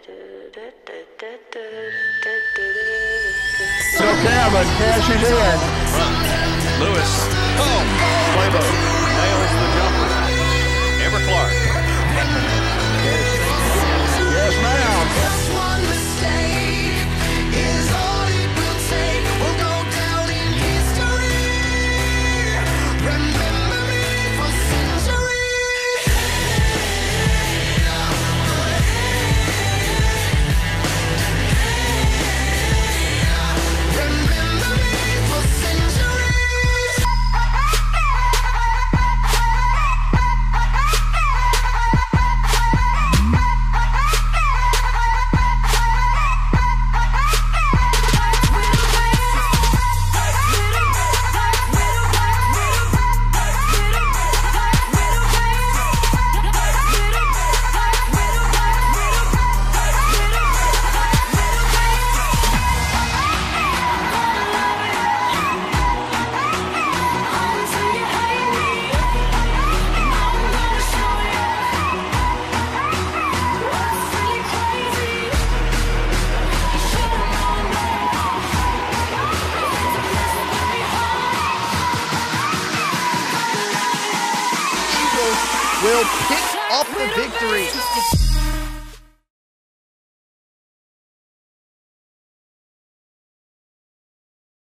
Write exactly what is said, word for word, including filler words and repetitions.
So Cameron cashes in. Run. Lewis. Oh. Playbook. Nails the jumper. Amber Clark. Yes, ma'am. Just one mistake is all it will take. We'll go down in history. Remember me for centuries. Remember me for centuries. Will pick up the victory.